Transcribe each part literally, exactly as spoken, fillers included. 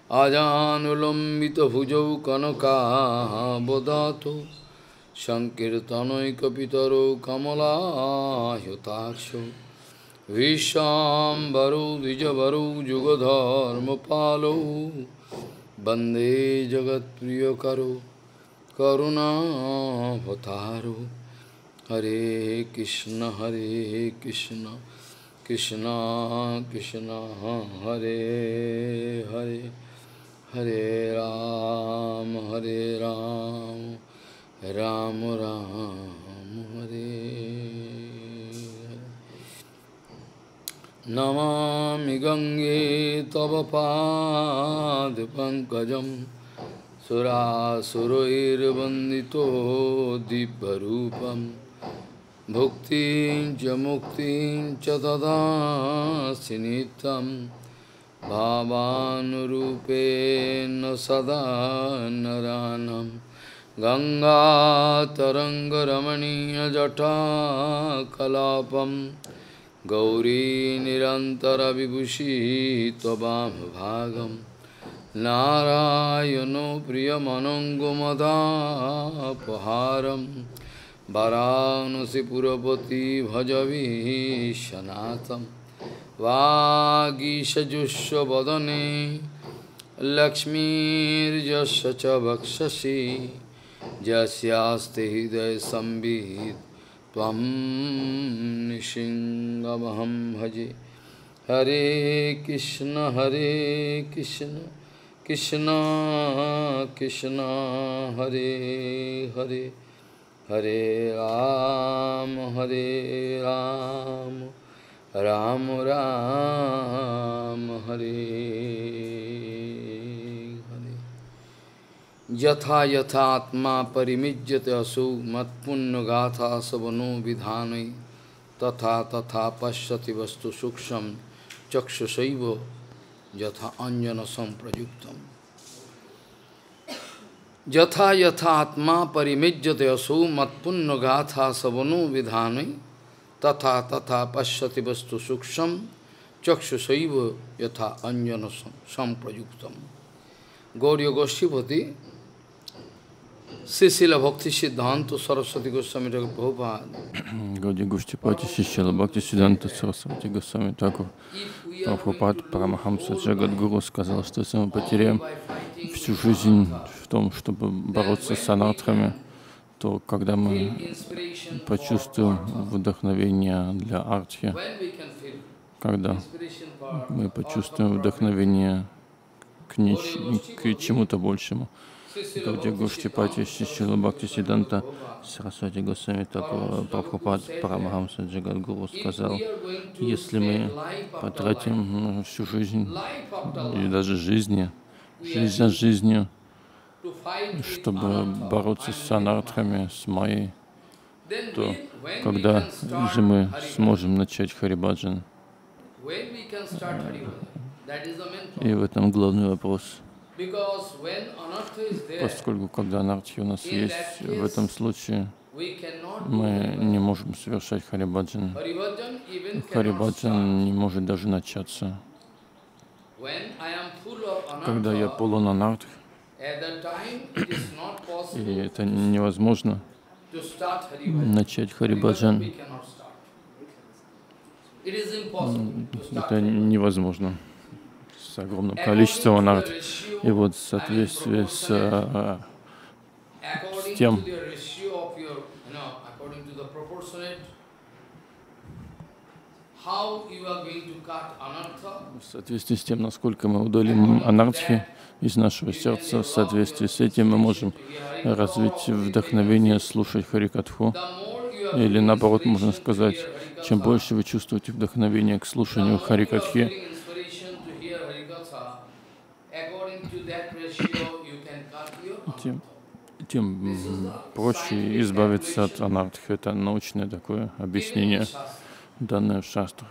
Ajanulambita bhujau kanakabodhato Sankirtanoikapitaro kamala yutaksho Vishambaro Dijavaro Jugadharma Palo Bande Jagat Priyakaro Karuna Bhataro Hare Krishna Hare Krishna Krishna Krishna Hare Hare Hare Ram Hare Ram Ram Ram Hare Namami Gange Tava Pad Pankajam Sura Surair Vandito Dibbarupam Bhuktin Jamuktin Chatada Sinitam Bhavanurupena Sada Naranam Ganga Tarangaramaniya Jata Kalapam Gauri Nirantara Vibhushi Tobam Bhagam Narayano Priyamanangumada Paharam Varanasi Purapati Bhajavi Shanatam Vagisha Jusha Vadane Lakshmir Jasacha Bhakshashi Jasyaste Hidaya Sambhid Tvam Nishingamaham Bhaji Hare Krishna Hare Krishna Krishna Krishna Hare Hare Hare Ram Hare Ram Ram Ram Hare Hare Yatha Yatha Atma Parimijyate Asu Matpunna Gatha Savano Vidhanai Tatha Tatha Pashyati Vastu Suksham Chakshasaiva Yatha Anjana Samprayuktam Yatha Yatha Atma Parimijyate Asu Matpunna Gatha Savano Vidhanai Tatha Tatha Pashyati Vastu Suksham Chakshasaiva Yatha Anjana Samprayuktam Gauriya Goshtipati Srila Bhakti Siddhanta Saraswati Goswami Thakur Prabhupada Гаудия Гуштипати Срила Бхакти Сиддханта Сарасвати Госвами Тхакур Прабхупад Парамахамса Джагадгуру сказал, что если мы потеряем всю жизнь в том, чтобы бороться с анартрами, то когда мы почувствуем вдохновение для артхи, когда мы почувствуем вдохновение к, к чему-то большему, Гаудия Гуштипати Срила Бхакти Сиддханта Сарасвати Госвами Тхакур Прабхупад Парамахамса Джагадгуру сказал, если мы потратим всю жизнь, или даже жизни, жизнь за жизнью, чтобы бороться с анартрами, с майей, то когда же мы сможем начать Харибаджан? И в этом главный вопрос. Поскольку, когда анархия у нас есть, в этом случае мы не можем совершать Харибаджан. Харибаджан не может даже начаться. Когда я полон анарх, и это невозможно начать Харибаджан. Это невозможно с огромным количеством анарх. И вот в соответствии с, с тем, в соответствии с тем, насколько мы удалим анархи из нашего сердца, в соответствии с этим мы можем развить вдохновение слушать Харикатху. Или наоборот, можно сказать, чем больше вы чувствуете вдохновение к слушанию Харикатхи, тем, тем проще избавиться от анартх. Это научное такое объяснение, данное в шастрах.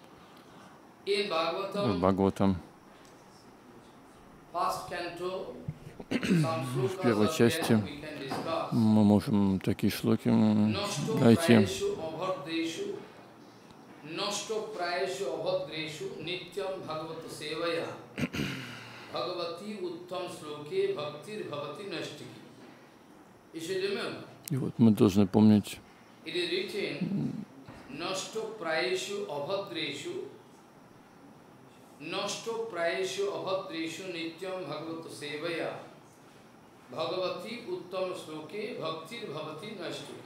В Бхагаватам, в первой части, мы можем такие шлоки найти. И вот мы должны помнить, Nosto praeshu abhadreshu nityam bhagavata sevaya bhagavati uttam sloke bhaktir bhavati nashtuki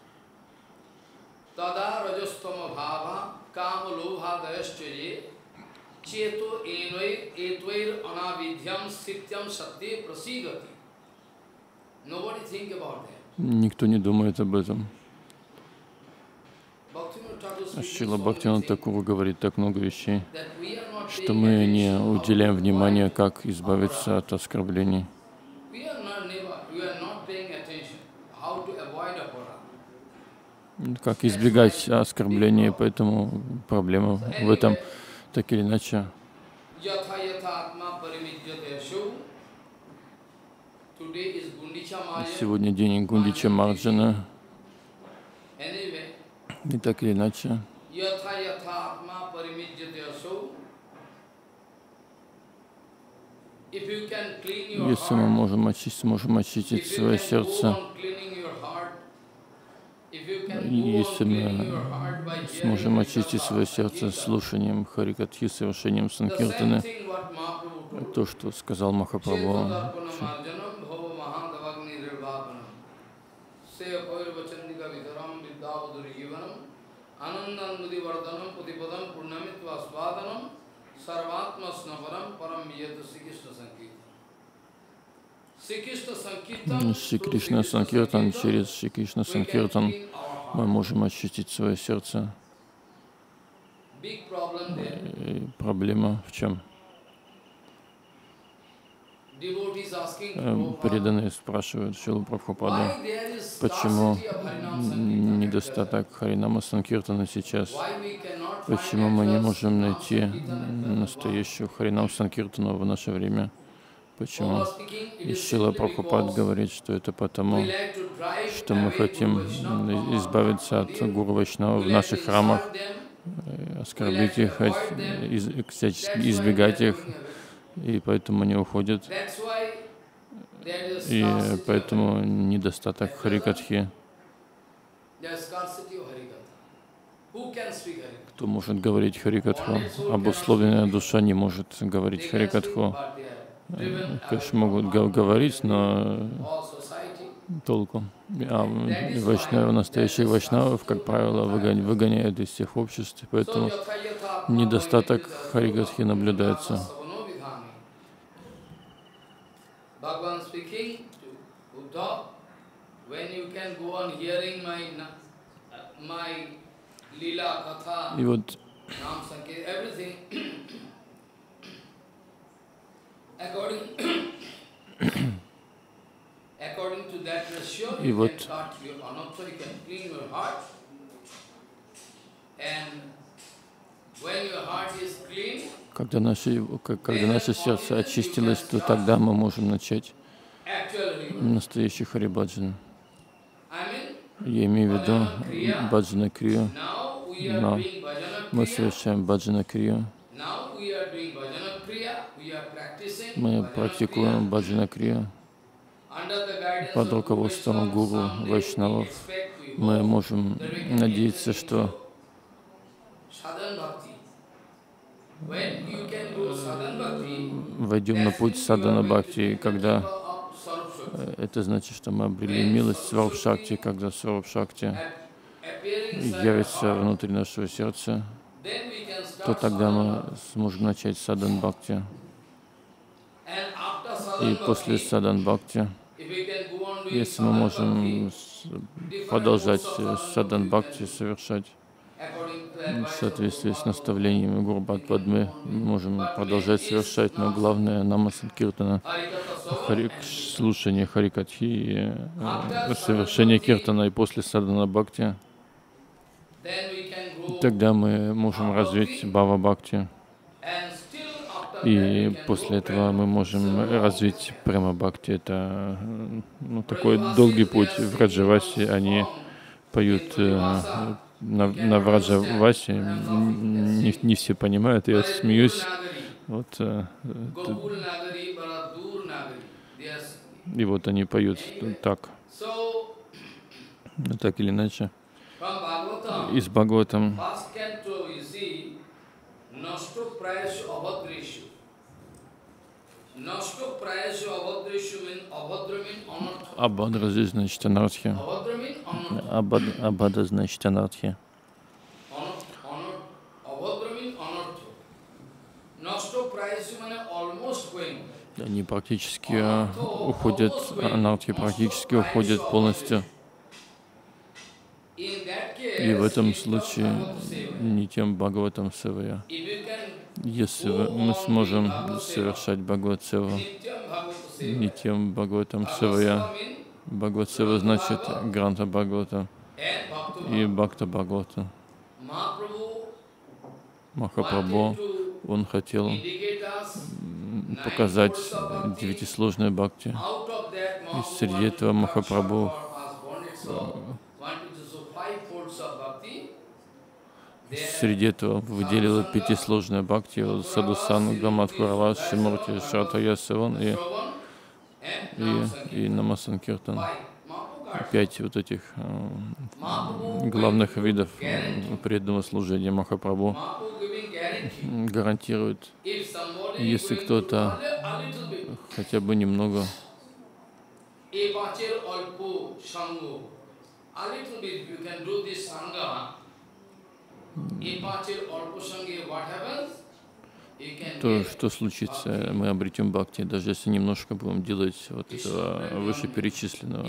tada rajastama bhava kama lobha dayaschaye cheto envai etvair anavidhyam sityam satye prasidati. Nobody think about that. никто не думает об этом. Шрила Бхактивинода Тхакур говорит так много вещей, что мы не уделяем внимания, как избавиться от оскорблений. Как избегать оскорблений, поэтому проблема в этом, так или иначе. Сегодня день Гундича Марджана. И так или иначе, если мы можем очистить, можем очистить свое сердце, если мы сможем очистить свое сердце слушанием Харикатхи, совершением Санкиртаны, то, что сказал Махапрабху, Anandam Budi Vardhanam Putipadam Purnamitva Svadanam Sarvatma Snavaram Param Yadu Sri Krishna Sankirtan. Шри Кришна Санкиртан, через Шри Кришна Санкиртан мы можем очистить свое сердце. И проблема в чем? Преданные спрашивают Шрилу Прабхупаду, почему недостаток Харинама Санкиртана сейчас? Почему мы не можем найти настоящую Харинам Санкиртану в наше время? Почему? И Шрила Прабхупад говорит, что это потому, что мы хотим избавиться от Гуру Вайшнава в наших храмах, оскорбить их, всячески избегать их. И поэтому они уходят, и поэтому недостаток Харикатхи. Кто может говорить Харикатху? Обусловленная душа не может говорить Харикатху. Конечно, могут говорить, но толку. А вайшнавы, настоящих вайшнавов, как правило, выгоняют из всех обществ, поэтому недостаток Харикатхи наблюдается. Bhagavan speaking to Uddhava, when you can go on hearing my my lila katha, Nam Sankirtan, everything, according according to that ratio, you can cut your anartha, you can clean your heart, and when your heart is clean. Когда наше, когда наше сердце очистилось, то тогда мы можем начать настоящий Харибаджан. Я имею в виду баджана крию, но мы совершаем баджана крию. Мы практикуем баджана крию под руководством гуру Вайшнавов. Мы можем надеяться, что войдем на путь садхана бхакти, когда это значит, что мы обрели милость Сваруб Шакти, когда Сваруб Шакти явится внутри нашего сердца, то тогда мы сможем начать садхан бхакти. И после садхан бхакти, если мы можем продолжать садхан бхакти совершать в соответствии с наставлениями Гуру Бхат Падмы, мы можем продолжать совершать, но главное нама санкиртана, хари, слушание Харикатхи и э, совершение киртана, и после садхана бхакти, тогда мы можем развить бхава бхакти, и после этого мы можем развить према бхакти. Это ну, такой долгий путь. В Раджавасе они поют э, на, на Враджавасе, не, не все понимают, я смеюсь, Вот, и вот они поют так, так или иначе. Из Бхагаватам Абадра здесь значит анархия. Абада значит анархия. Они практически уходят, анархия практически уходит полностью. И в этом случае не тем Бхагаватам Севая. Если мы сможем совершать Бхагават Севу не тем Бхагаватам Севая, Бхагават Сева значит Гранта Бхагавата и Бхакта Бхагавата. Махапрабху, он хотел показать девятисложную бхакти. И среди этого Махапрабху Среди этого выделила пятисложную бхакти Садхусангха, Мадхурава, Шимурти, Шратая Севан и, и, и Намасанкиртан. Пять вот этих э, главных видов э, преданного служения Махапрабху гарантирует, если кто-то хотя бы немного то, что случится, мы обретем бхакти, даже если немножко будем делать вот этого вышеперечисленного.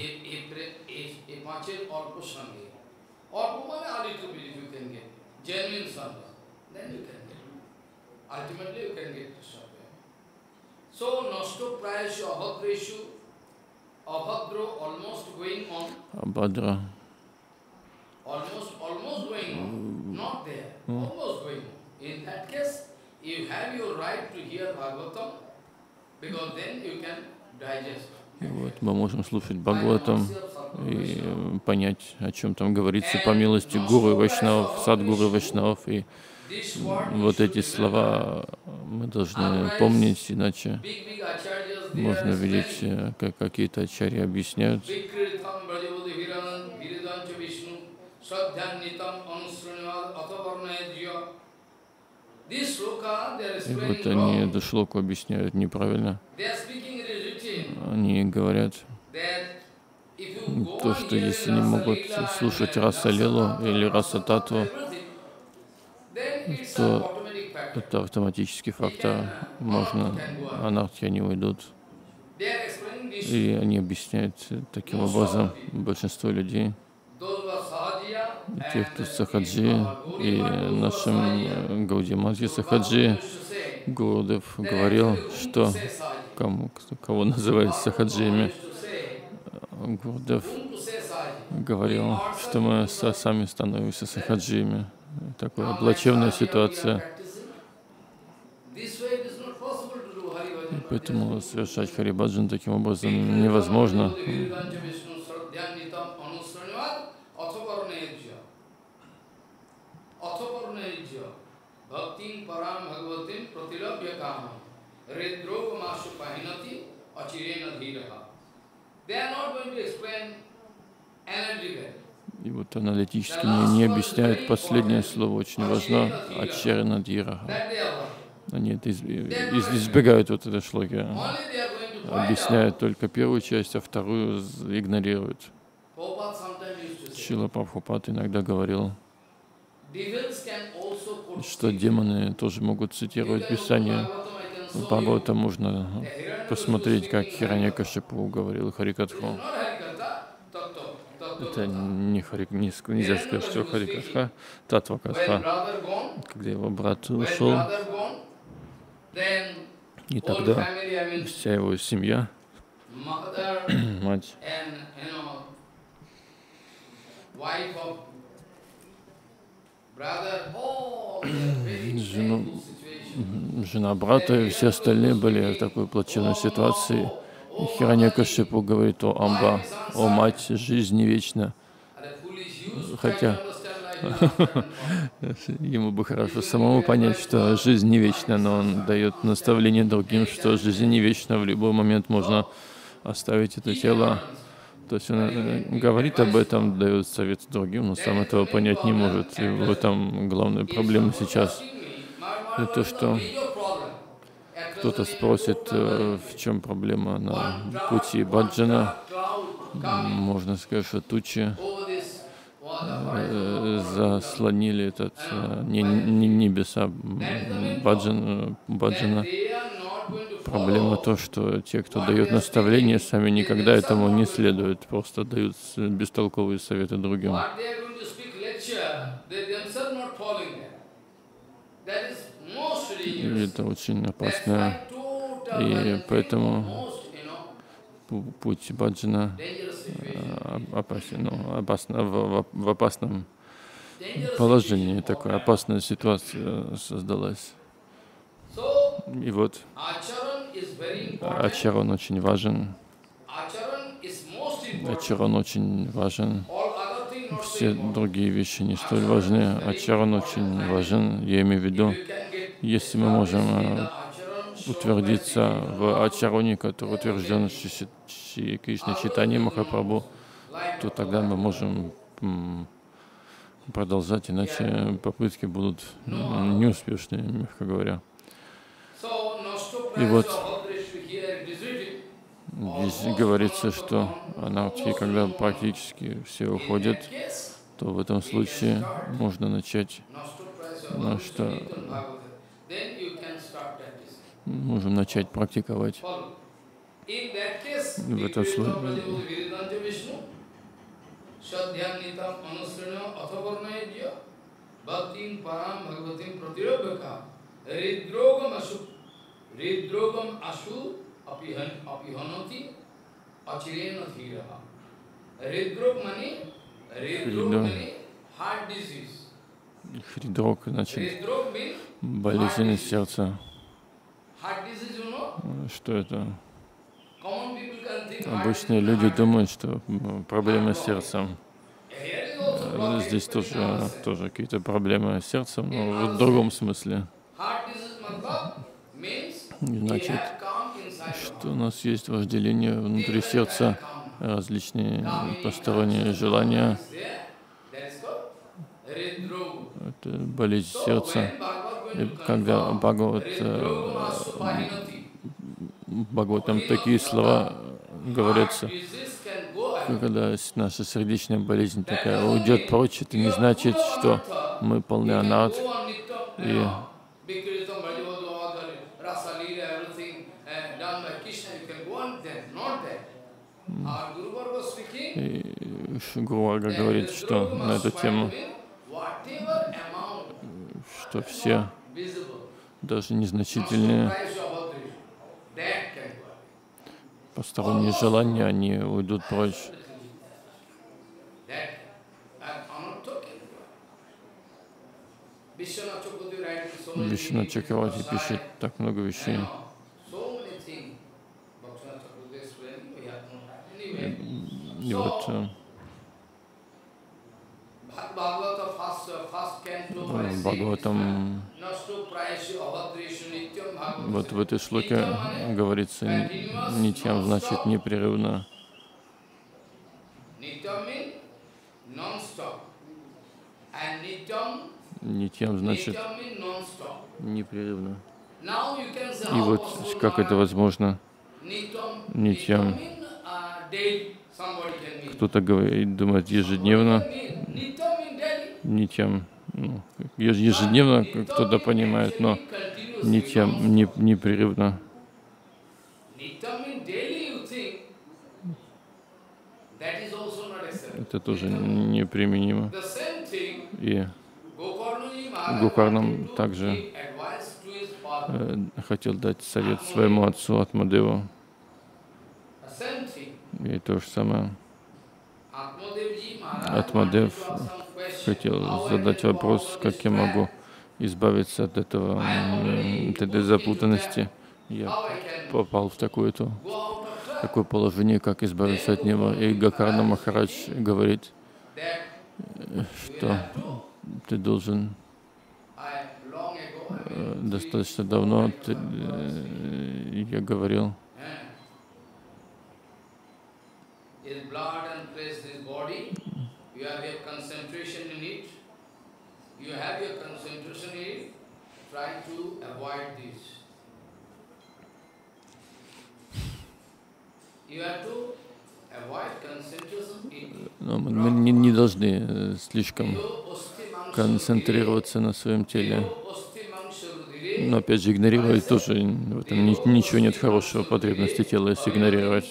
Абадра Almost, almost going on, not there, almost going on. In that case, you have your right to hear Bhagavatam, because then you can digest. Вот, мы можем слушать Бхагаватам и понять, о чем там говорится, по милости Гуру и Вайшнавов, Садгуру и Вайшнавов. И вот эти слова мы должны помнить, иначе можно видеть, как какие-то ачарьи объясняют. И вот они эту шлоку объясняют неправильно. Они говорят то, что если не могут слушать раса лилу или раса татву, то это автоматический фактор. Можно, анархи, они уйдут. И они объясняют таким образом большинство людей, тех, кто Сахаджи, и нашим Гаудимаджи Сахаджи, Гурудев говорил, что кому, кого называют Сахаджиями, Гурудев говорил, что мы сами становимся Сахаджиями. Такая плачевная ситуация. И поэтому совершать Харибаджан таким образом невозможно. И вот аналитически не, не объясняют последнее слово, очень важно, ачарьяна дхираха. Они это из, из, избегают вот этой шлоки, объясняют только первую часть, а вторую игнорируют. Шрила Прабхупад иногда говорил, что демоны тоже могут цитировать Писание. В Бхагаватам можно посмотреть, как Хираньякашипу говорил Харикатху. Это не хари, не, нельзя сказать, что Харикатха, Татвакатха. Когда его брат ушел, и тогда вся его семья, мать, жену, жена брата и все остальные были в такой плачевной ситуации. И Хираньякашипу говорит: о Амба, о мать, жизнь не вечна. Хотя Ему бы хорошо самому понять, что жизнь не вечна, но он дает наставление другим, что жизнь не вечна, в любой момент можно оставить это тело. То есть он говорит об этом, дает совет другим, но сам этого понять не может. И в этом главная проблема сейчас. Это то, что кто-то спросит, в чем проблема на пути баджана. Можно сказать, что тучи заслонили этот не, не небеса баджана, баджана. Проблема то, что те, кто дает наставления, сами никогда этому не следуют, просто дают бестолковые советы другим. И это очень опасно, и поэтому путь баджана опасен, ну, опасно, в, в опасном положении, такая опасная ситуация создалась. И вот ачаран очень важен. Ачаран очень важен. Все другие вещи не столь важны. Ачаран очень важен. Я имею в виду, если мы можем утвердиться в ачароне, который утвержден Шри Кришна Чайтанья Махапрабху, то тогда мы можем продолжать, иначе попытки будут неуспешные, мягко говоря. И вот здесь говорится, что анархи, когда практически все уходят, то в этом случае можно начать, ну, что можем начать практиковать. В этом случае Ridrogam asu apihanoti achirena dhiraha. Ridrog mani, ridrog mani, heart disease. Хридрог, значит, болезнь сердца. Что это? Обычные люди думают, что проблемы с сердцем. Здесь тоже, тоже какие-то проблемы с сердцем, но в другом смысле. Значит, что у нас есть вожделение внутри сердца, различные посторонние желания. Это болезнь сердца. И когда Бхагават, Бхагаватам такие слова говорятся, когда наша сердечная болезнь такая уйдет прочь, это не значит, что мы полны анарт. И И Гуру Варга говорит, что на эту тему, что все, даже незначительные посторонние желания, они уйдут прочь. Вишванат Чакраварти пишет так много вещей. И вот в Бхагаватам, вот в этой шлоке говорится, нитьям значит непрерывно. Нитьям значит непрерывно. И вот как это возможно? Нитьям. Кто-то говорит, думает ежедневно, нитьям, ну, ежедневно кто-то понимает, но нитьям не, непрерывно. Это тоже неприменимо. И Гокарнам также э, хотел дать совет своему отцу Атмадеву. И то же самое. Атмадев хотел задать вопрос, как я могу избавиться от этого, от этой запутанности. Я попал в такое-то, такое положение, как избавиться от него. И Гокарна Махарадж говорит, что ты должен э, достаточно давно, ты, э, я говорил, но мы не, не должны слишком концентрироваться на своем теле. Но опять же, игнорировать тоже в этом ничего нет хорошего, потребности тела, если игнорировать.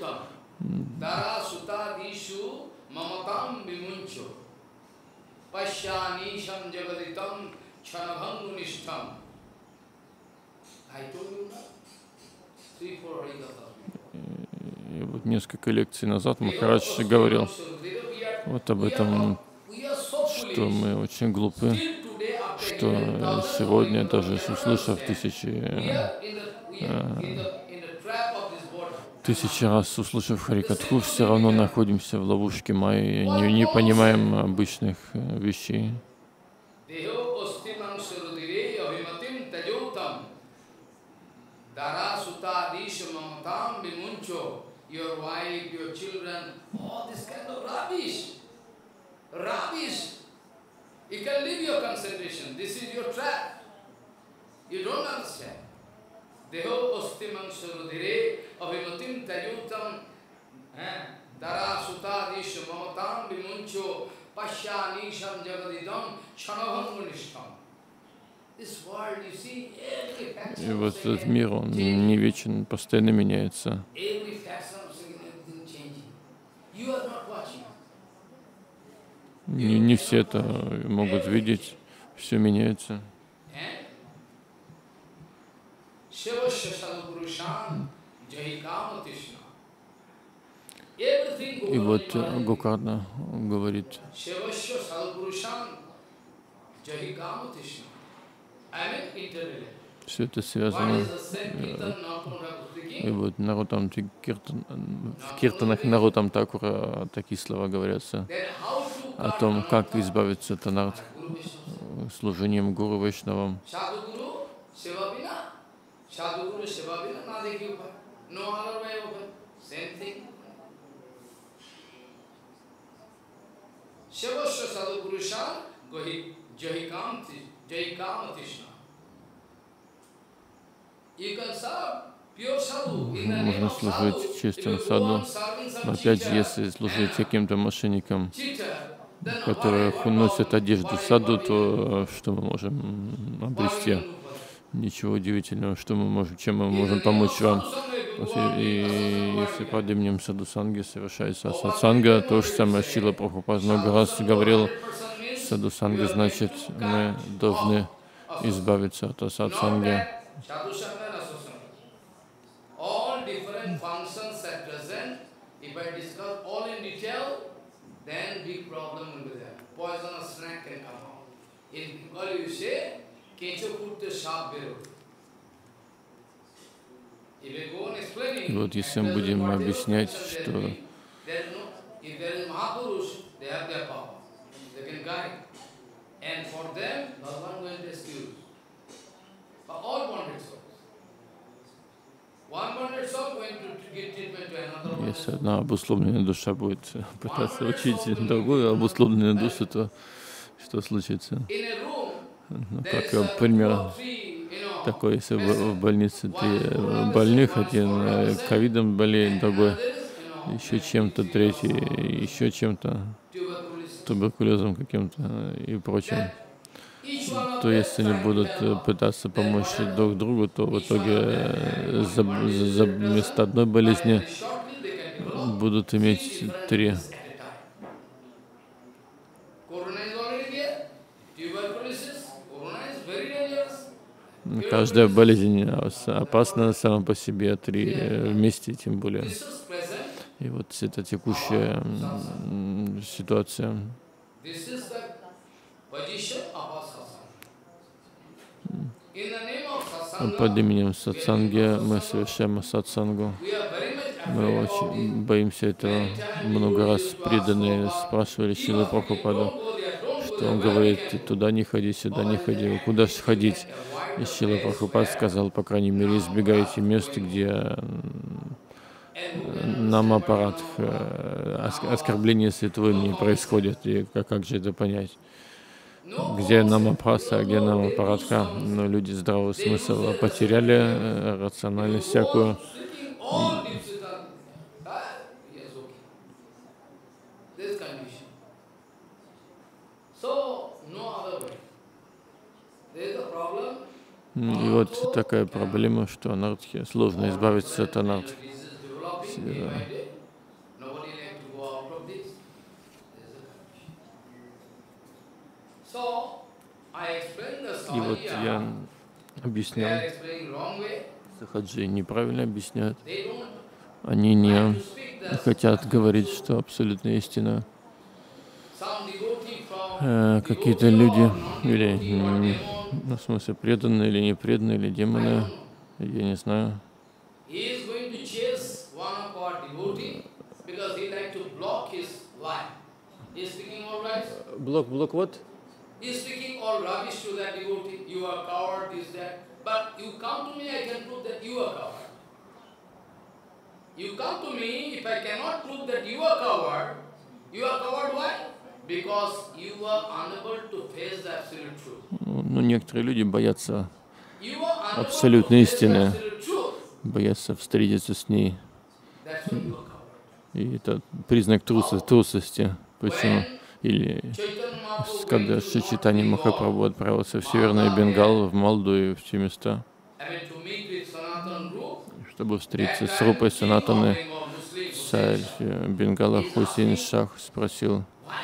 И вот несколько лекций назад Махарадж говорил вот об этом, что мы очень глупы, что сегодня, даже услышав тысячи, тысячи раз, услышав Харикатху, все равно находимся в ловушке майи, не, не понимаем обычных вещей. Your wife, your children, all this kind of rubbish. Rubbish. You can leave your concentration. This is your trap. You don't understand. Deho ostimam sarudire abhimatim tajutam dara sutadisha mamatam vimuncho pasyanisham jagadidam chanabhangunishtam. И вот этот мир, он не вечен, постоянно меняется. Не, не все это могут видеть, все меняется. И вот Гокарна говорит, все это связано. И вот Нарутам Киртан, в киртанах Нарутам Такура такие слова говорятся о том, как избавиться от анарт служением Гуру Вайшнавам. Можно служить чистым саду, но опять же, если служить каким-то мошенникам, которые носят одежду саду, то что мы можем обрести? Ничего удивительного, что мы можем, чем мы можем помочь вам. И если под именем Садхусанги совершается сатсанга, то же самое Шрила Прабхупада много раз говорил, Садхусанга значит, мы должны избавиться от сатсанги. И вот если мы будем объяснять, что если одна обусловленная душа будет пытаться учить другую обусловленную душу, то что случится? Ну, как пример такой, если в больнице три больных, один ковидом болеет, другой еще чем-то, третий еще чем-то, туберкулезом каким-то и прочим, то если они будут пытаться помочь друг другу, то в итоге за, за вместо одной болезни будут иметь три. Каждая болезнь опасна сама по себе, три вместе тем более. И вот это текущая ситуация. Под именем сатсанги мы совершаем сатсангу. Мы очень боимся этого. Много раз преданные спрашивали Шрилу Прабхупаду, что он говорит, туда не ходи, сюда не ходи, куда же ходить. И Шрила Прабхупад сказал, по крайней мере, избегайте мест, где намапарадх, оскорбление святого имени происходит. И как, как же это понять? Где намапраса, а где намапарадха? Но люди здравого смысла потеряли, рациональность всякую. И вот такая проблема, что анартхи, сложно избавиться от анартхи. И вот я объяснял, сахаджи неправильно объясняют. Они не хотят говорить, что абсолютная истина. Э, какие-то люди, или, ну, в смысле, преданные или не преданные, или демоны, я не знаю. Блок, блок, вот. He is speaking all rubbish to that devotee. You are coward, this, that. But you come to me, I can prove that you are coward. You come to me, if I cannot prove that you are coward, you are coward why? Because you are unable to face the absolute truth. Ну, некоторые люди боятся абсолютной истины, боятся встретиться с ней. И это признак труса, трусости. Почему? Или когда Шри Чайтанья Махапрабху отправился в Северный Бенгал, в Малду и в те места, чтобы встретиться с Рупой Санатаны, царь Бенгала Хусейн Шах спросил,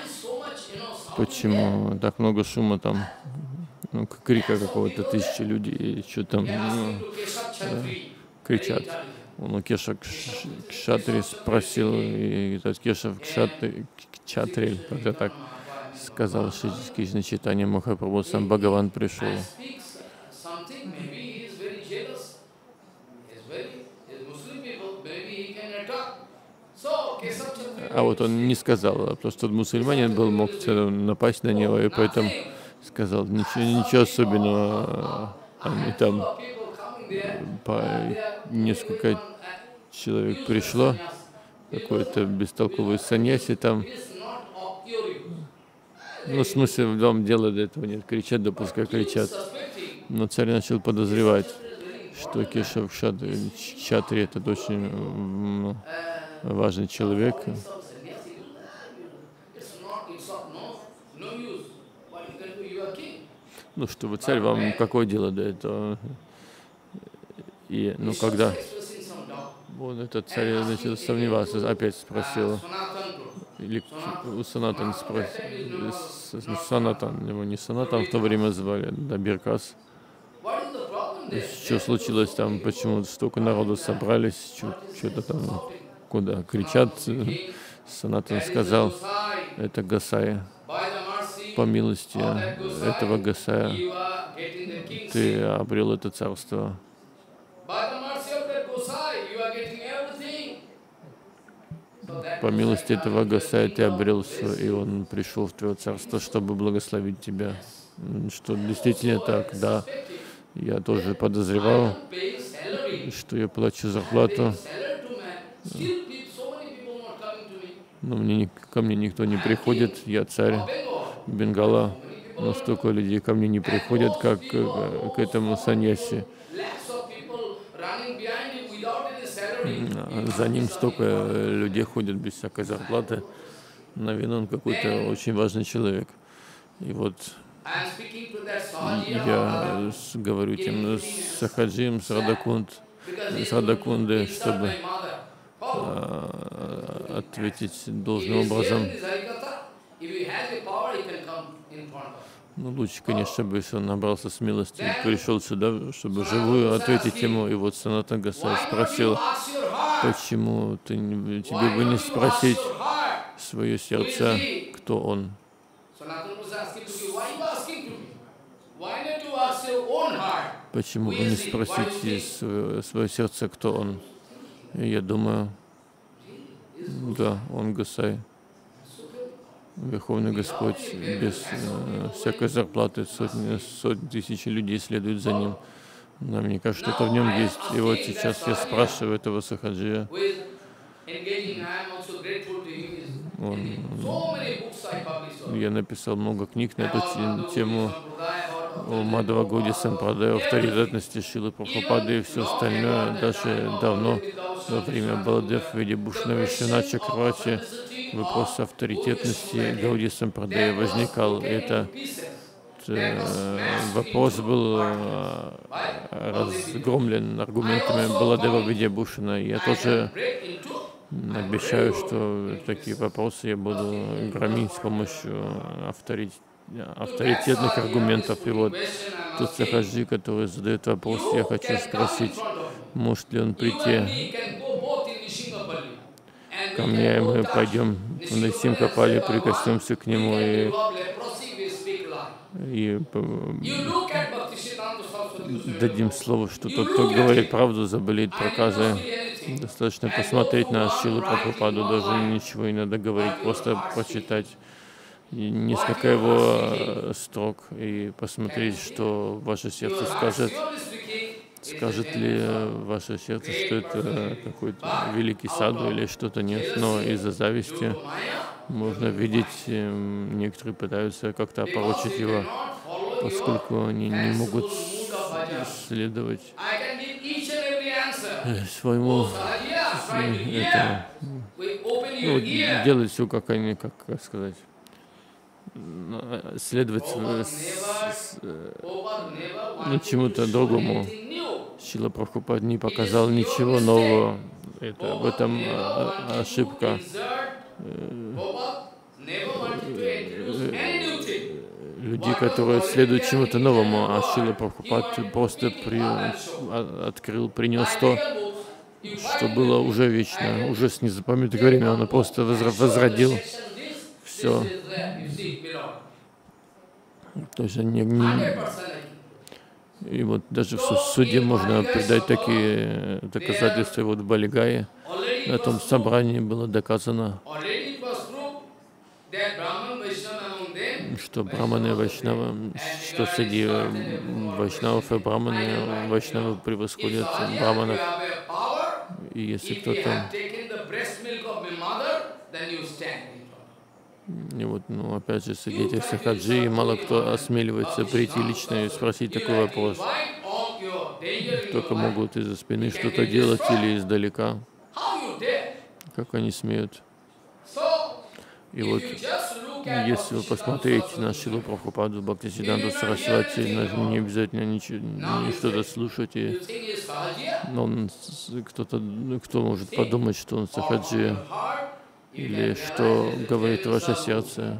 почему так много шума там, ну, крика какого-то, тысячи людей, и что там, ну, да, кричат. Он у Кешав Кшатри спросил, и этот Кешав Кшатри, как-то так сказал Шри Кришна Чайтанья Махапрабху, сам Бхагаван пришел. А вот он не сказал, потому что мусульманин был, мог напасть на него, и поэтому сказал, ничего, ничего особенного, они там по несколько человек пришло, какой-то бестолковый саньяси там. Ну, в смысле, в дом дела до этого нет, кричат, да пускай кричат. Но царь начал подозревать, что Кешав Кшатри — это очень, ну, важный человек. Ну, что вы царь, вам какое дело до этого? И, ну, когда вот этот царь начал сомневаться, опять спросил, или у Санатан спросил, Санатан, его не Санатан в то время звали, да, Биркас. Что случилось там, почему столько народу собрались, что-то там, куда кричат. Санатан сказал, это Гасая. По милости этого Гасая ты обрел это царство. По милости этого Гасая ты обрел все, и он пришел в твое царство, чтобы благословить тебя. Что действительно так, да. Я тоже подозревал, что я плачу зарплату, но мне, ко мне никто не приходит, я царь Бенгала, но столько людей ко мне не приходят, как к, к этому саньяси. За ним столько людей ходят без всякой зарплаты. Наверное, он какой-то очень важный человек. И вот я говорю тем с Сахаджием, с Радакунд, с Радакунды, чтобы а, ответить должным образом. Ну, лучше, конечно, бы, если он набрался смелости и пришел сюда, чтобы живую ответить ему. И вот Санатан Госвами спросил, почему ты, тебе бы не спросить свое сердце, кто он? Почему бы не спросить свое, свое сердце, кто он? И я думаю, да, он Гасай. Верховный Господь без э, всякой зарплаты, сотни, сотни тысяч людей следуют за ним. Но мне кажется, что это в нем есть. И вот сейчас я спрашиваю этого Сахаджия. Он, я написал много книг на эту тему о Мадхава Гауди Сампрадая, авторитетности Шрилы Прабхупады и все остальное. Даже давно, во время Баладев Видябушна Вишванатха Чакраварти, вопрос авторитетности Гауди Сампрадая возникал. Это э, вопрос был э, разгромлен аргументами Баладева Видябушана. Я тоже обещаю, что такие вопросы я буду громить с помощью авторит... авторитетных аргументов. И вот тот Сахаджи, который задает вопрос, я хочу спросить, может ли он прийти ко мне, и мы пойдем в Нисимхапали, прикоснемся к нему и, и дадим слово, что тот, кто говорит правду, заболеет проказой. Достаточно посмотреть на Шрилу Прабхупаду, даже ничего не надо говорить, просто прочитать несколько его строк и посмотреть, что ваше сердце скажет. Скажет ли ваше сердце, что это какой-то великий саду или что-то нет, но из-за зависти можно видеть, некоторые пытаются как-то опорочить его, поскольку они не могут следовать своему, это, ну, делать все, как они, как, как сказать, следовать с, с, ну, чему-то другому. Шрила Прабхупад не показал ничего нового. Это в этом ошибка. Люди, которые следуют чему-то новому, а Шрила Прабхупад просто при, открыл, принес то, что было уже вечно, уже с незапамятных времен. Он просто возродил все. То есть они не... И вот даже в суде можно придать такие доказательства. И вот в Балигае на этом собрании было доказано, что браманы и вайшнавы, что среди вайшнавов и браманы, вайшнавы превосходят браманов. И если кто-то... И вот, ну, опять же, среди этих Сахаджи мало кто осмеливается прийти лично и спросить такой вопрос. Только могут из-за спины что-то делать или издалека. Как они смеют? И вот, если вы посмотрите на Шрилу Прабхупаду, Бхактисиддханту Сарасвати, не обязательно ничего, не что-то слушать, и он, кто-то, кто может подумать, что он Сахаджи, или что говорит ваше сердце.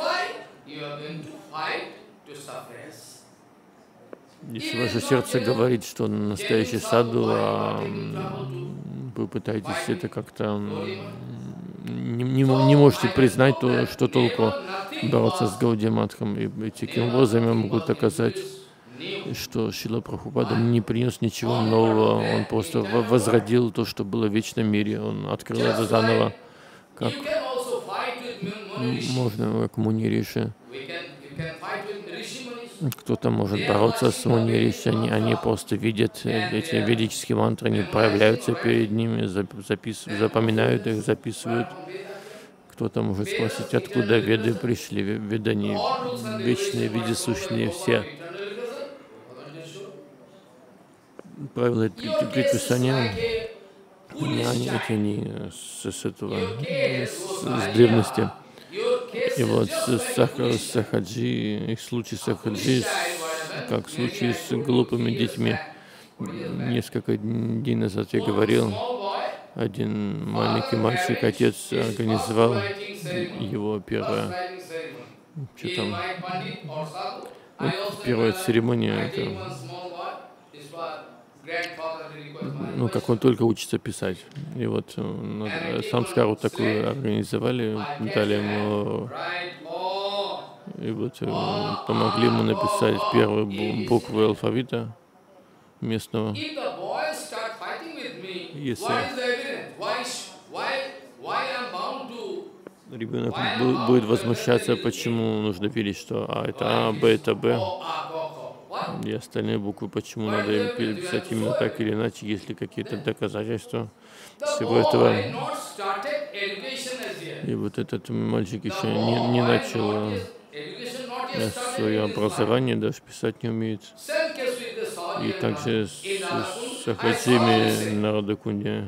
Если ваше сердце говорит, что он настоящий саду, а вы пытаетесь это как-то, не, не, не можете признать, то что толку бороться с Гаудия Матхом. И, и таким образом я могу доказать, что Шрила Прабхупада не принес ничего нового, он просто возродил то, что было в вечном мире, он открыл это заново. Как можно, как Муни Риши. Кто-то может бороться с Муни Риши, они, они просто видят эти ведические мантры, они проявляются перед ними, записывают, запоминают их, записывают. Кто-то может спросить, откуда веды пришли, веды они вечные, вездесущные все. Правила предписания. Они, эти они с, с этого, с, с древности. И вот с Сахаджи, их случай Сахаджи, как случай с глупыми детьми. Несколько дней назад я говорил, один маленький мальчик, отец организовал его первое, что там, вот, первая церемония, это, ну, как он только учится писать. И вот ну, самскару такую организовали, дали ему, и вот помогли ему написать первую букву алфавита местного. Если, ребенок будет возмущаться, почему нужно видеть, что А это А, Б это Б, и остальные буквы, почему надо им писать именно так или иначе, есть ли какие-то доказательства всего этого. И вот этот мальчик еще не, не начал свое образование, даже писать не умеет. И также с, с Сахаджими Нарадакунде.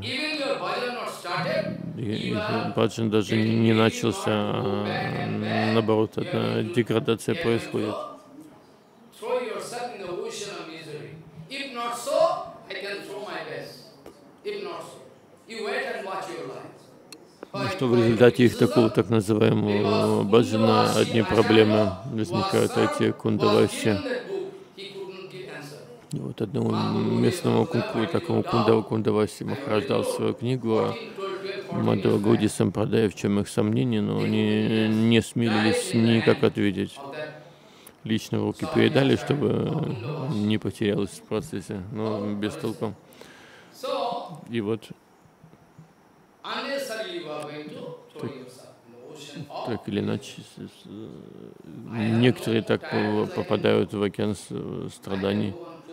Баджан даже не, не начался, а наоборот, одна деградация происходит. И что в результате их такого так называемого баджана одни проблемы возникают, эти кундаваси. И вот одному местному кунку, такому кундаву кундаваси Махарадж дал свою книгу о Мадхава Гауди Сампрадая, в чем их сомнения, но они не смелились никак ответить. Лично в руки передали, чтобы не потерялось в процессе, но без толку. И вот так, так или иначе, некоторые так попадают в океан страданий.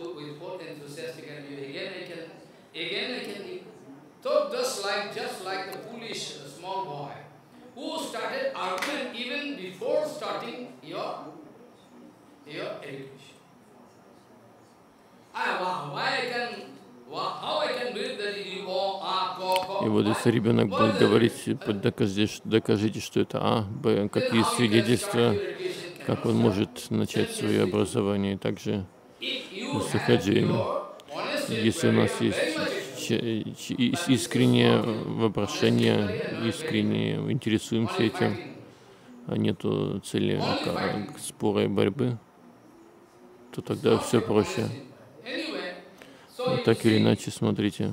И вот если ребенок будет говорить, докажите, докажите, что это А, Б, какие свидетельства, как он может начать свое образование. Также Сахаджи, если у нас есть искреннее вопрошение, искренне интересуемся этим, а нету цели как спора и борьбы, то тогда все проще. Но так или иначе, смотрите.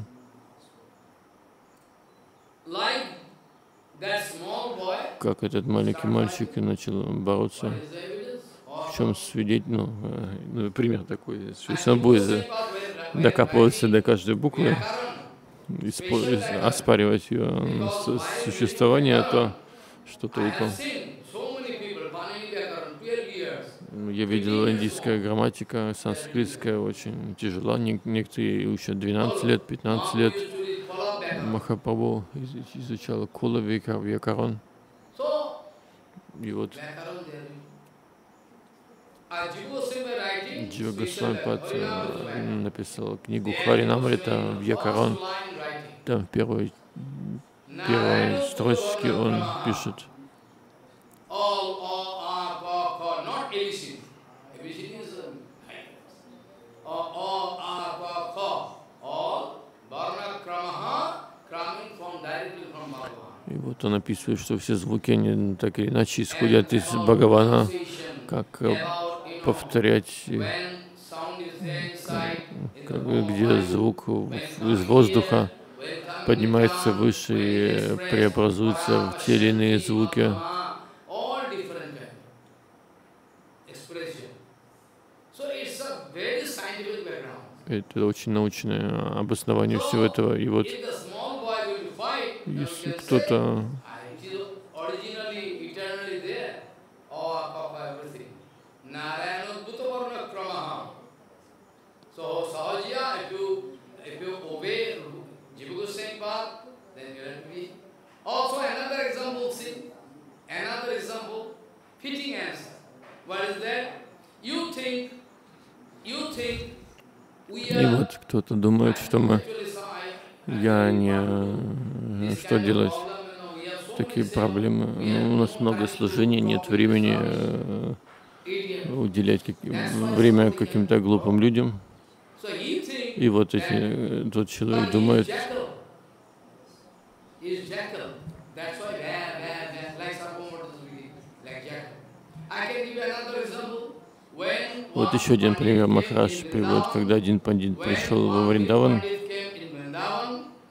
Как этот маленький мальчик начал бороться. В чем свидетель, ну, пример такой, если он будет докапываться до каждой буквы, оспаривать ее существование, то что толку? Я видел, индийская грамматика, санскритская очень тяжела, некоторые учат двенадцать лет, пятнадцать лет. Махапрабху изучал Кула Вьякаран. И вот Джива Госвами-пад написал книгу Харинамрита Вьякаран. Там в первой, первой строчке он пишет: и вот он описывает, что все звуки, они так или иначе исходят из Бхагавана, как повторять, как, где звук из воздуха поднимается выше и преобразуется в те или иные звуки. Это очень научное обоснование всего этого. И вот если кто-то И вот кто-то думает, что мы, я не, что делать, такие проблемы. Ну, у нас много служений, нет времени э, уделять как, время каким-то глупым людям. И вот эти, тот человек думает, вот еще один пример Махарадж приводит, когда один пандит пришел во Вриндаван,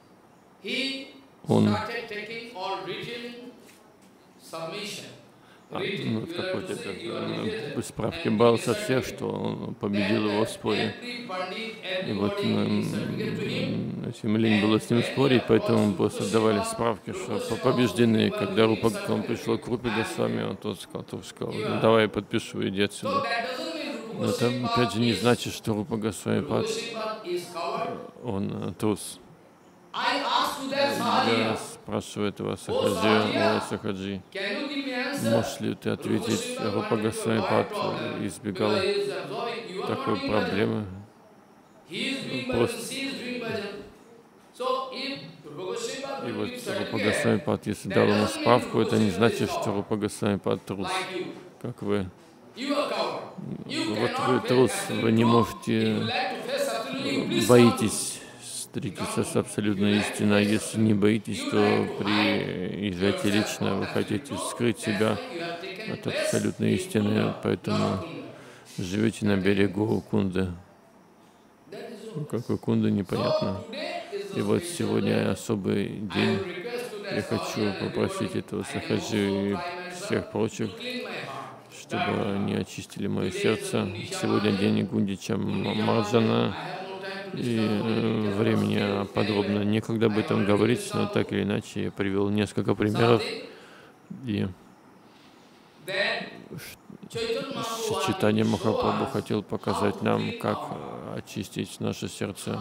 он А, ну, вот какой-то э, справки брал со всех, что он победил его в споре. И вот этим лень было с ним спорить, поэтому просто давали справки, что побежденные. Когда Рупа, он пришел к Рупе Госвами, он тот сказал, тот сказал, ну давай я подпишу, иди отсюда. Но это опять же не значит, что Рупа Госвами Пад, он трус. Я спрашиваю этого Сахаджи, о Сахаджи, можешь ли ты ответить, Рупа Госвами Пад избегал такой проблемы? Просто. И вот Рупа Госвами Пад, если дал ему справку, это не значит, что Рупа Госвами Пад трус, как вы. Вот вы трус, вы не можете, боитесь встретиться с абсолютной истиной. Если не боитесь, то приезжайте лично, вы хотите скрыть себя от абсолютной истины, поэтому живете на берегу Кунды. Какой Кунды, непонятно. И вот сегодня особый день. Я хочу попросить этого Сахаджи и всех прочих, чтобы они очистили мое сердце. Сегодня день Гундича Марджана. И э, времени подробно некогда об этом говорить, но так или иначе я привел несколько примеров. И Чайтанья Махапрабху хотел показать нам, как очистить наше сердце,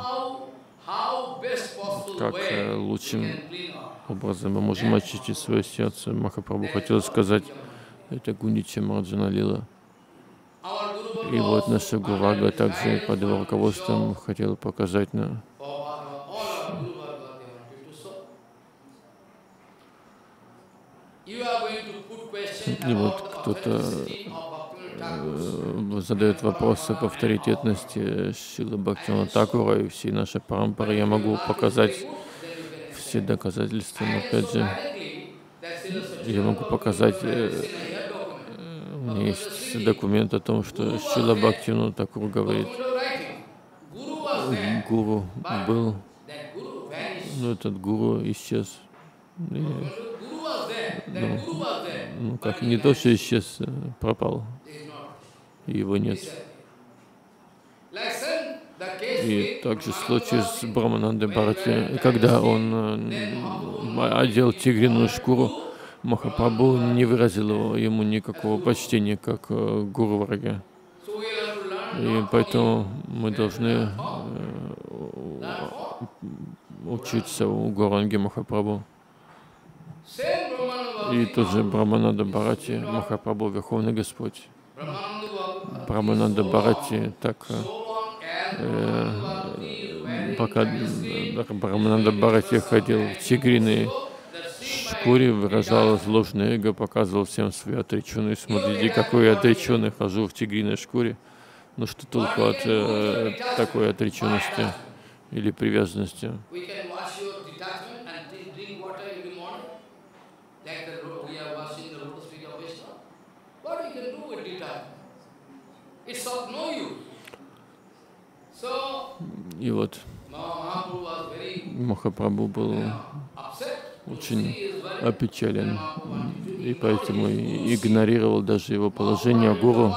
как лучшим образом мы можем очистить свое сердце. Махапрабху хотел сказать, это Гундича Марджана Лила. И вот наша Гурага также под его руководством хотела показать на и вот кто-то э, задает вопросы по авторитетности Шрилы Бхактивинода Тхакура и всей нашей парампары. Я могу показать все доказательства, но опять же я могу показать, э, у меня есть документ о том, что Шрила Бхактивинода Тхакур говорит, гуру был, но этот гуру исчез. И, ну, ну как, не то, что исчез, пропал, его нет. И также случай с Браманандой Бхарати, когда он одел тигриную шкуру, Махапрабху не выразил ему никакого почтения, как гуру враге. И поэтому мы должны учиться у Гауранги Махапрабху. И тот же Брамананда Бхарати, Махапрабху, Верховный Господь. Брамананда Бхарати так, э, пока Брамананда Бхарати ходил в тигриной шкуре, выражал ложное эго, показывал всем свою отреченность. Смотрите, какой я отреченный, хожу в тигриной шкуре. Ну что толку от э, такой отреченности или привязанности? И вот Махапрабху был очень опечален, и поэтому игнорировал даже его положение гуру.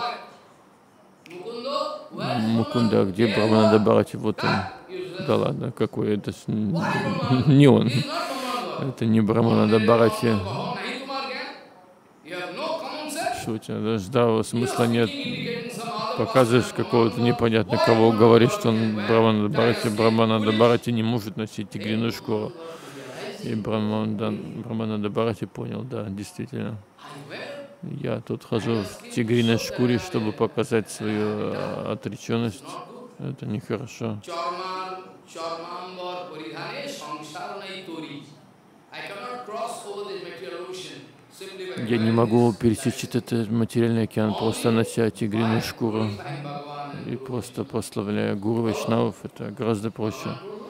Мукунда, где Брамананда Бхарати? Вот он. Да ладно, какой это? Не он. Это не Брамананда Бхарати. Что у тебя даже здравого смысла нет. Показываешь какого-то непонятно кого, говоришь, что он Брамананда Бхарати. Брамананда Бхарати не может носить тигриную шкуру. И Брамананда, Брамананда Бхарати понял, да, действительно. Я тут хожу в тигриной шкуре, чтобы показать свою отреченность. Это нехорошо. Я не могу пересечь этот материальный океан, просто нося тигриную шкуру и просто прославляя гуру Вайшнавов. Это гораздо проще.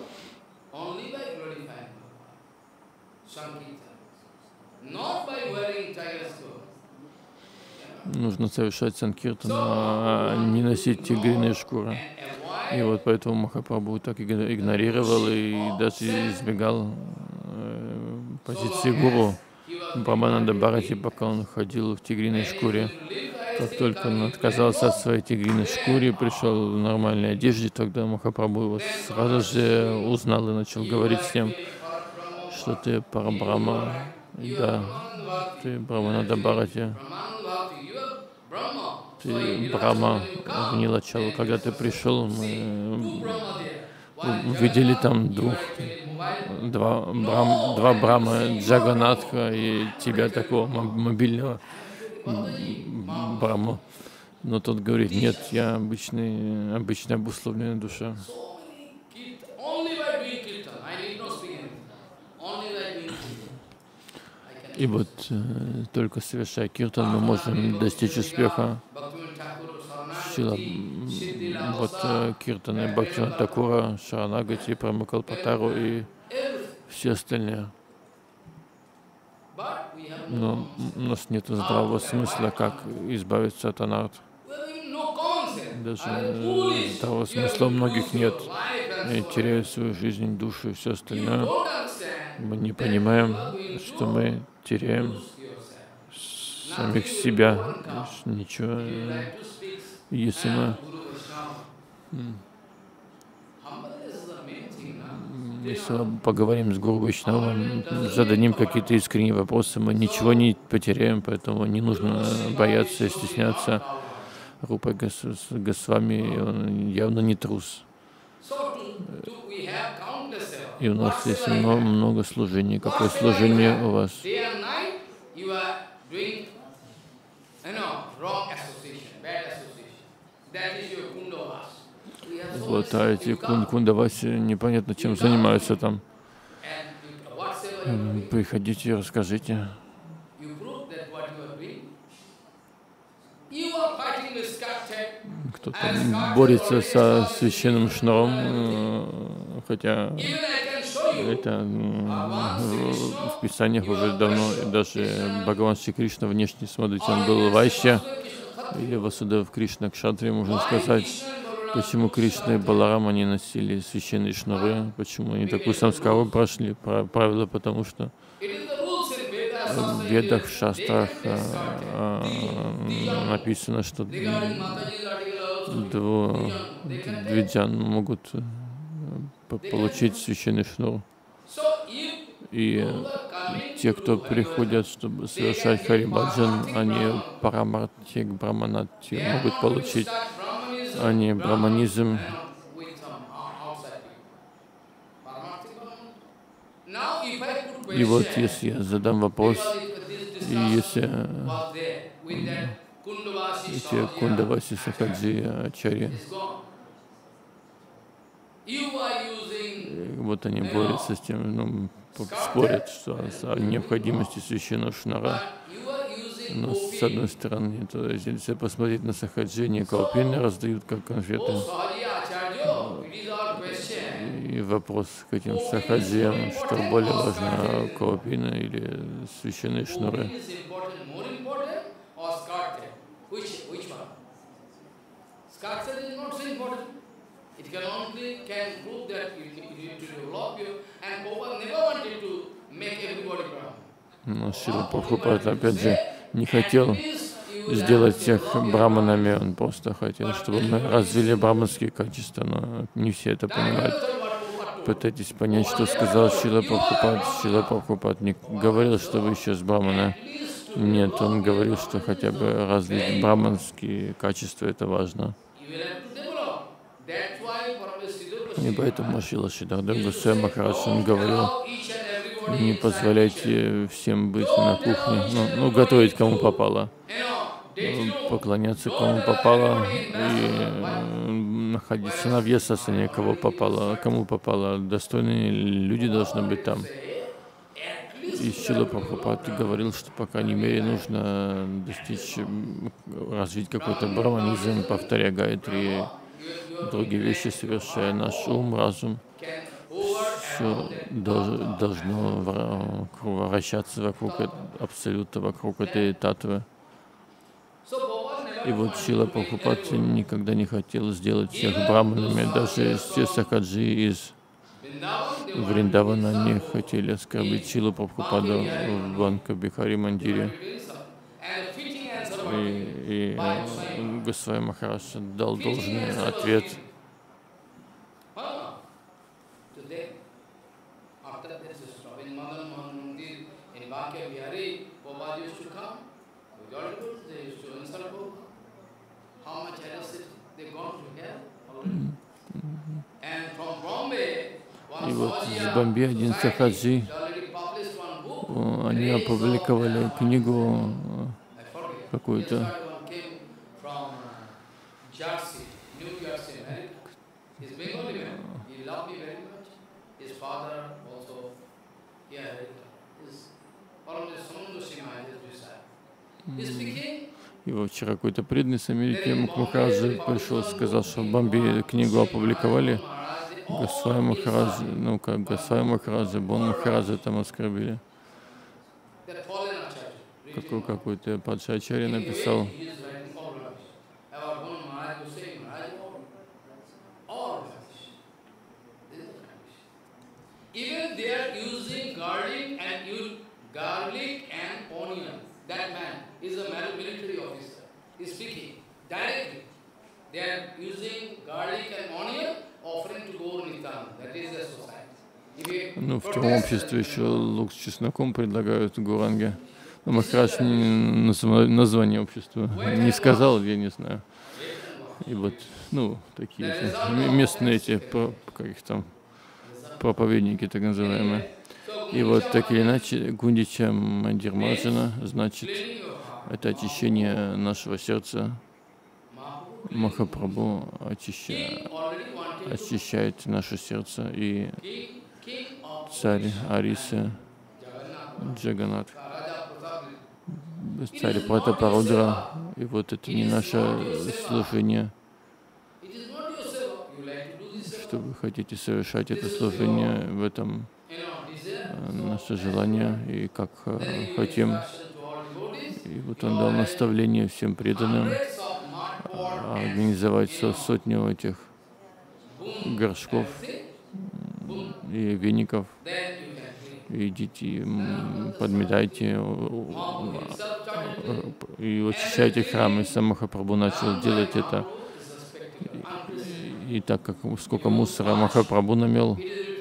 Нужно совершать санкиртан, а не носить тигриные шкуры. И вот поэтому Махапрабху так игнорировал и даже избегал э, позиции гуру. Брахмананда Бхарати, пока он ходил в тигриной шкуре. Как только он отказался от своей тигриной шкуры, пришел в нормальной одежде, тогда Махапрабху его сразу же узнал и начал говорить с ним, что ты Парабрахма, да, ты Брахмананда Бхарати, ты Брахма в Нилачалу. Когда ты пришел, мы увидели там двух, два, брам, два Брахма, Джаганатха и тебя такого мобильного Брахму. Но тот говорит, нет, я обычный, обычная обусловленная душа. И вот э, только совершая киртан мы можем достичь успеха. Шила, вот э, киртаны Бхактивинода Такура, Шаранагати, Прамакалпатару и все остальные. Но у нас нет здравого смысла, как избавиться от анарт. Даже здравого смысла у многих нет. И теряют свою жизнь, душу и все остальное. Мы не понимаем, что мы теряем самих себя. Ничего. Если мы, если мы поговорим с Гуру Вайшнавом, зададим какие-то искренние вопросы, мы ничего не потеряем, поэтому не нужно бояться и стесняться. Рупа Госвами, он явно не трус. И у нас есть много, много служений. Какое служение у вас? Вот, а эти кундаваси непонятно чем занимаются там. Приходите и расскажите. Кто-то борется со священным шнуром, хотя это в Писаниях уже давно, и даже Бхагаван Шри Кришна внешне, смотрите, он был вайшья, или Васудев Кришна Кшатри, можно сказать. Почему Кришна и Баларам, они носили священные шнуры, почему они такую самскару прошли, правило, потому что в Ведах, в Шастрах а, а, написано, что двиджан могут получить священный шнур. И те, кто приходят, чтобы совершать харибаджан, они парамартик, браманати могут получить, а не браманизм. И вот если я задам вопрос, и если эти Кундаваси, Сахаджи, Ачарья, вот они борются с тем, ну, спорят, что о необходимости священного шнура. Но с одной стороны, то есть, если посмотреть на Сахаджи, калпины раздают как конфеты. И вопрос к этим сахаджиям, что более важно, калпины или священные шнуры. Но Шрила Прабхупада, опять же, не хотел сделать всех браманами, он просто хотел, чтобы мы развили браманские качества, но не все это понимают. Пытайтесь понять, что сказал Шрила Прабхупад. Шрила Прабхупад не говорил, что вы сейчас браманы. Нет, он говорил, что хотя бы развить браманские качества, это важно. И поэтому Шрила Сиддхартха Госвами Махарадж, он говорил, не позволяйте всем быть на кухне, ну, ну готовить кому попало, поклоняться кому попало и находиться на вьясасане кого попало, кому попало. Достойные люди должны быть там. И Шрила Прабхупад говорил, что по крайней мере нужно достичь, развить какой-то браманизм, повторяя гайатри, другие вещи совершая, наш ум, разум. Все должно вращаться вокруг абсолюта, вокруг этой татвы. И вот Шрила Прабхупад никогда не хотел сделать всех браманами, даже все сахаджи из Вриндавана не хотели оскорбить Шрилу Прабхупаду в Банка Бихари Мандире. И, и Госвами Махарадж дал должный ответ. И вот в Бомбе один Сахаджи, они опубликовали книгу какую-то. Его вчера какой-то преданный с Америки Махараджа пришел, сказал, что в Бомбе книгу опубликовали. Госвами Махараджа, ну как Госвами Махараджа, Бон Махараджа там оскорбили. Какой какой-то Падшачарья написал. Ну, в том обществе еще лук с чесноком предлагают Гуранге. Но Махарадж название общества не сказал, я не знаю. И вот, ну, такие местные эти, как их там, проповедники так называемые. И вот так или иначе, Гундича Мандир Марджана, значит, это очищение нашего сердца. Махапрабху очищает, очищает наше сердце, и царь Арисы Джаганнат, царь Пратапарудра, и вот это не наше служение, что вы хотите совершать это служение, в этом наше желание, и как хотим. И вот он дал наставление всем преданным организовать сотню этих горшков и веников. Идите, подметайте и очищайте храм. И сам Махапрабху начал делать это. И, и так как сколько мусора Махапрабху намел,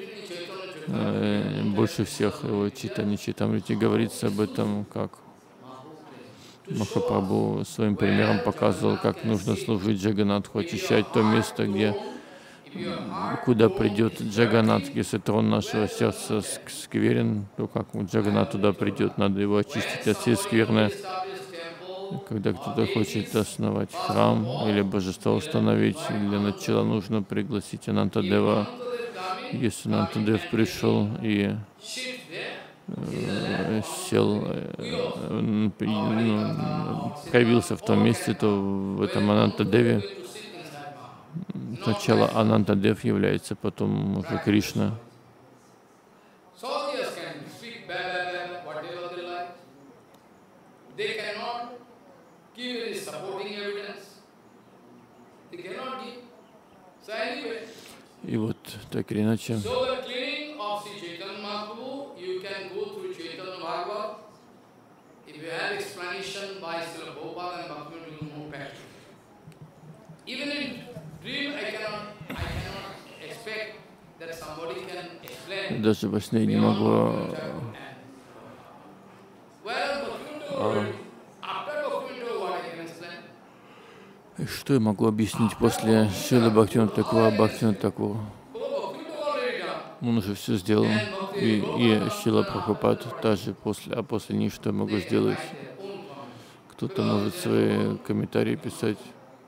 э, больше всех его Чайтанья Чайтамрите говорится об этом, как Махапрабху своим примером показывал, как нужно служить Джаганатху, очищать то место, где, куда придет Джаганат. Если трон нашего сердца скверен, то как Джаганат туда придет? Надо его очистить от всей скверны. Когда кто-то хочет основать храм или божество установить, для начала нужно пригласить Анантадева. Если Анантадев пришел и сел, ну, появился в том месте, то в этом Анантадеве сначала Анантадев является, потом уже Кришна. И вот так или иначе, даже во сне не могу а, что я могу объяснить после Шрилы Бхактивинода Тхакура, Бхактивинода Тхакура? Он уже все сделал. И, и Шрила Прабхупад также после, а после них что я могу сделать? Кто-то может свои комментарии писать.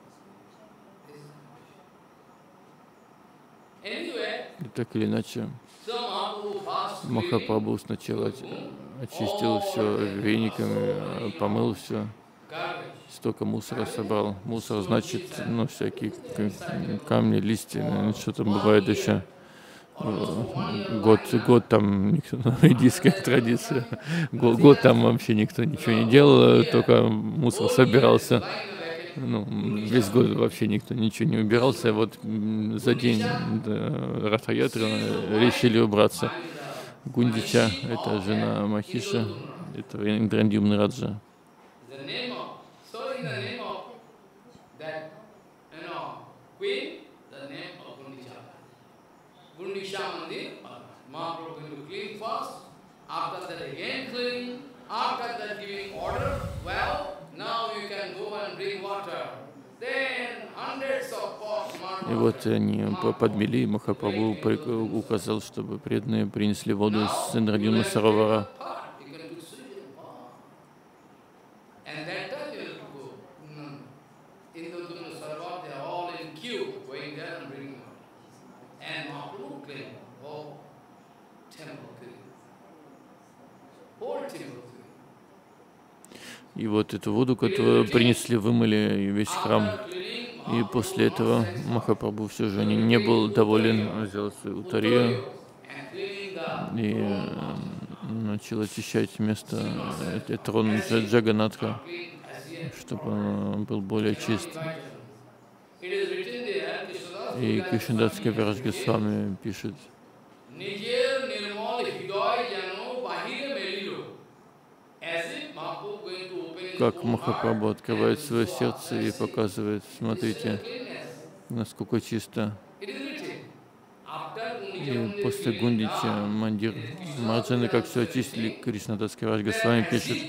И так или иначе, Махапрабху сначала очистил все вениками, помыл все, столько мусора собрал. Мусор значит, ну, всякие камни, листья, что там бывает еще. Год, год там, индийская традиция, год, год там вообще никто ничего не делал, только мусор собирался. Ну, весь год вообще никто ничего не убирался, вот за день до Ратха-ятры решили убраться. Гундича — это жена Махиша, это Индрадьюмна Раджа. И вот они подмели, Махапрабху указал, чтобы преданные принесли воду из Индрадьюмна Саровара. И вот эту воду, которую принесли, вымыли весь храм. И после этого Махапрабху все же не был доволен, взял свою утарию и начал очищать место, трон Джаганатха, чтобы он был более чист. И Кришнадас Кавирадж Госвами пишет: как Махапрабху открывает свое сердце и показывает, смотрите, насколько чисто. И после Гундича Мандир Марджаны, как все очистили, Кришнадас Кавирадж Госвами пишет: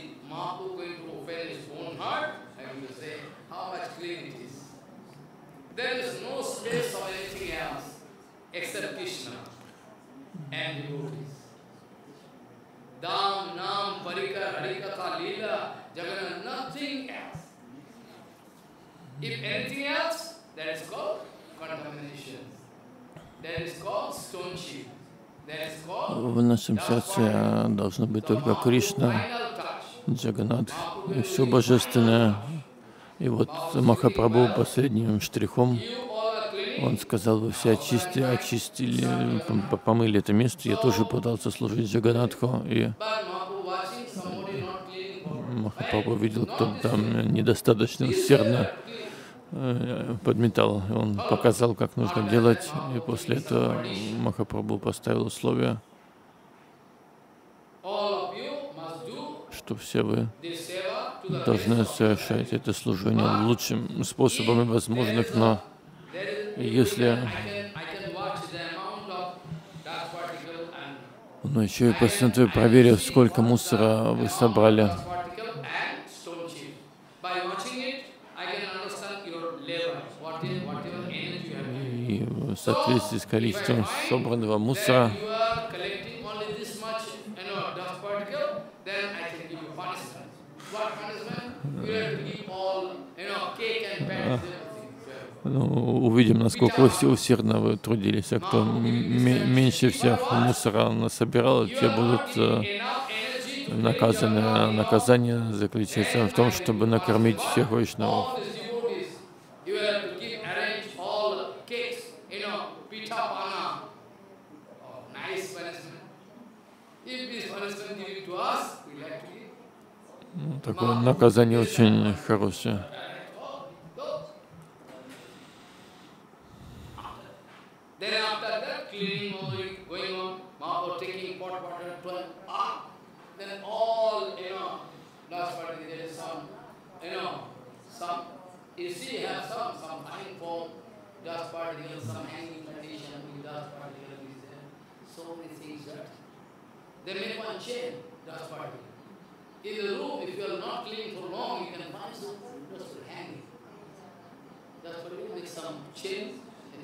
Dam, Nam, Parikar, Harikatha, Leela, Jagannath, nothing else. If anything else, that is called contamination. That is called stoneship. That is called... В нашем сердце должно быть только Кришна, Джаганнат и все божественное. И вот Махапрабху последним штрихом, он сказал: вы все очистили, очистили, помыли это место. Я тоже пытался служить Джаганнатху, и Махапрабху видел, кто там недостаточно усердно подметал. Он показал, как нужно делать, и после этого Махапрабху поставил условия, что все вы должны совершать это служение лучшим способом и возможных, но если но еще и после этого проверив, сколько мусора вы собрали, и в соответствии с количеством собранного мусора ну, увидим, насколько усердно вы трудились, а кто меньше всех мусора насобирал, те будут э, наказаны. Наказание заключается в том, чтобы накормить всех вайшнавов. Такое наказание очень хорошее. In the room, if you are not clean for long, you can find some dust hanging. That's what you make some chains.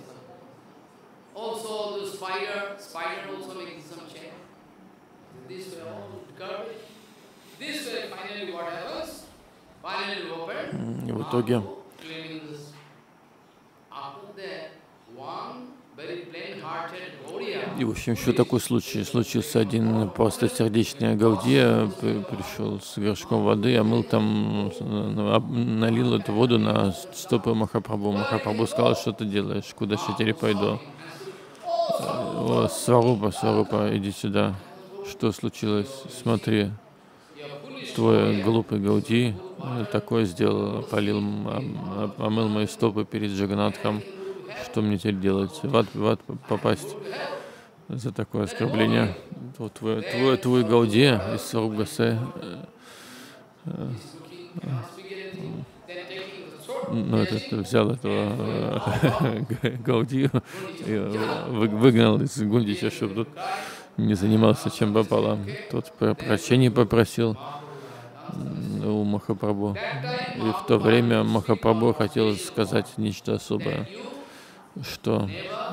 Also, the spider, spider also makes some chain. This way, all garbage. This way, finally, what happens? Finally, open. И в итоге cleaning this. After that, one very plain-hearted Gaudiya. И, в общем, еще такой случай. Случился один простосердечный Гаудия, пришел с горшком воды, омыл там, налил эту воду на стопы Махапрабху. Махапрабху сказал: что ты делаешь, куда я теперь пойду? О, Сварупа, Сварупа, иди сюда. Что случилось? Смотри, твой глупый Гауди такое сделал, полил, ом- омыл мои стопы перед Джаганатхом. Что мне теперь делать? В ад, в ад попасть за такое оскорбление? Вот твой, твой, твой Гаудия из Сарубгасе, ну, этот взял этого Гаудию и вы- выгнал из Гундича, чтобы тут не занимался чем попало. Тот про прощение попросил у Махапрабху. И в то время Махапрабху хотел сказать нечто особое, что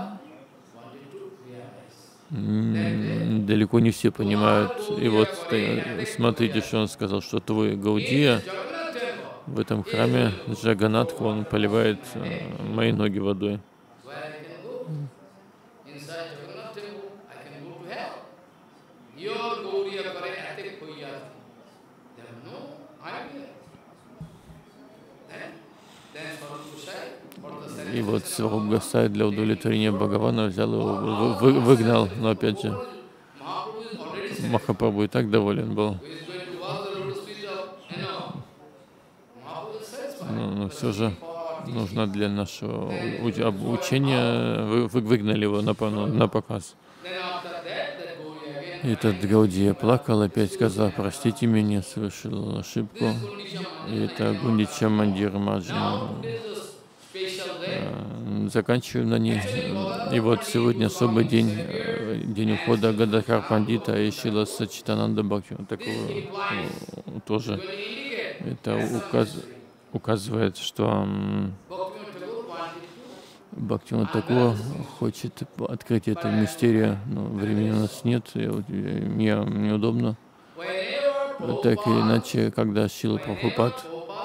м, далеко не все понимают. И вот э, смотрите, что он сказал, что твой Гаудия в этом храме Джаганатха, он поливает э, мои ноги водой. И вот Сваруб Госай для удовлетворения Бхагавана взял его, вы- вы- выгнал, но опять же Махапрабху и так доволен был. Но, но все же нужно для нашего у- обучения, вы, вы выгнали его на, пон- на показ. И этот Гаудия плакал, опять сказал: простите меня, совершил ошибку. И это Гундича Мандира Маджина. Заканчиваем на ней. И вот сегодня особый день, э, день ухода Гададхар Пандита и Шрила Сачитананда Бхактивинода Такура э, тоже. Это указ, указывает, что м, Бхактивинода Такура хочет открыть эту мистерию, но времени у нас нет, и вот, э, мне неудобно. Так или иначе, когда Шрила Прабхупад,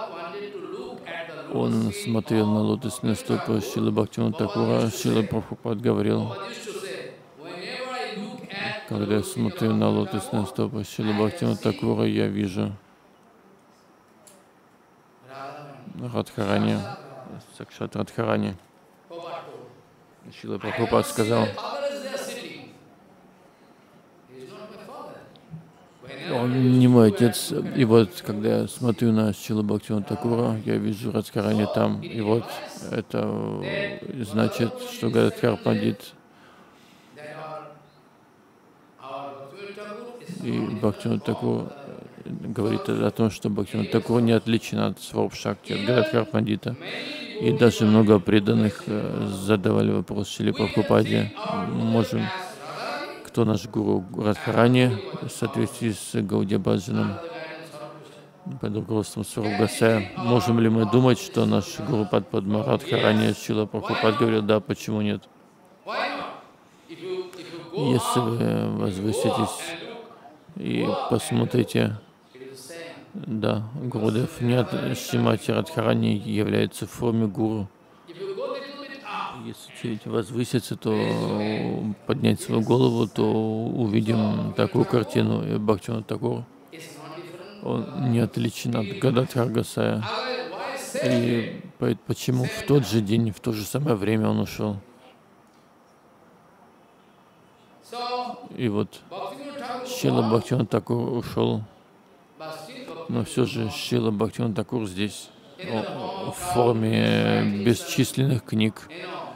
он смотрел на лотосные стопы Шрилы Бхактивинода Такура, Шрила Прабхупад говорил: когда я смотрю на лотосные стопы Шрилы Бхактивинода Такура, я вижу Радхарани, Сакшат Радхарани. Шрила Прабхупад сказал: он не мой отец. И вот, когда я смотрю на Шрилу Бхактивинода Такура, я вижу Радхарани там. И вот это значит, что Гададхар Пандит и Бхактивинода Такур говорит о том, что Бхактивинода Такур не отличен от Сваруб Шакти, от Гададхар Пандита. И даже много преданных э, задавали вопрос Шриле Прабхупаде: можем, кто наш гуру Радхарани в соответствии с Гаудия Баджаном, под руководством Сваруб Госая, можем ли мы думать, что наш гуру Падма Радхарани? Шрила Прабхупад говорил: да, почему нет? Если вы возвыситесь и посмотрите, да, Гурудев нет, Шримати Радхарани является в форме гуру. Если чуть возвыситься, то поднять свою голову, то увидим такую картину. И Бхактивинода Такур, он не отличен от Гададхар Госая. И почему в тот же день, в то же самое время он ушел? И вот Шрила Бхактивинода Такур ушел, но все же Шрила Бхактивинода Такур здесь в форме бесчисленных книг,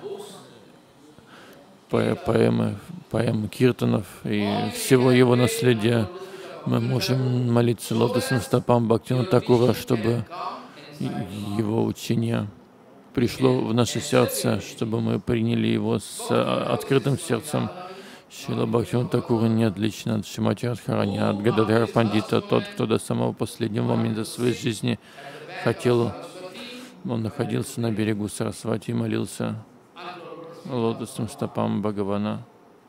по поэмы, поэм киртанов и всего его наследия. Мы можем молиться лотосным стопам Бхактивинода Такура, чтобы его учение пришло в наше сердце, чтобы мы приняли его с открытым сердцем. Шрила Бхактивинода Такура не отличен от Шримати Радхарани, от Гададхара Пандита, тот, кто до самого последнего момента своей жизни хотел, он находился на берегу Сарасвати и молился лотосным стопам Бхагавана.